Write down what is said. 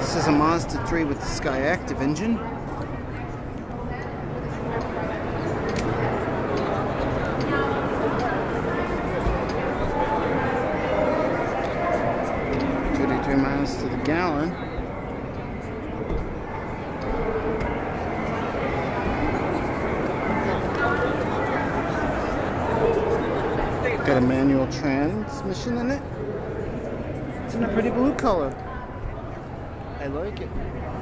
This is a Mazda 3 with the Skyactiv engine. Miles to the gallon. Got a manual transmission in it. It's in a pretty blue color. I like it.